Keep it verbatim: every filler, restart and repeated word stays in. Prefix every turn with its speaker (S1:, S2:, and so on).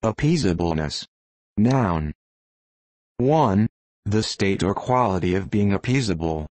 S1: Appeasableness. Noun. one. The state or quality of being appeasable.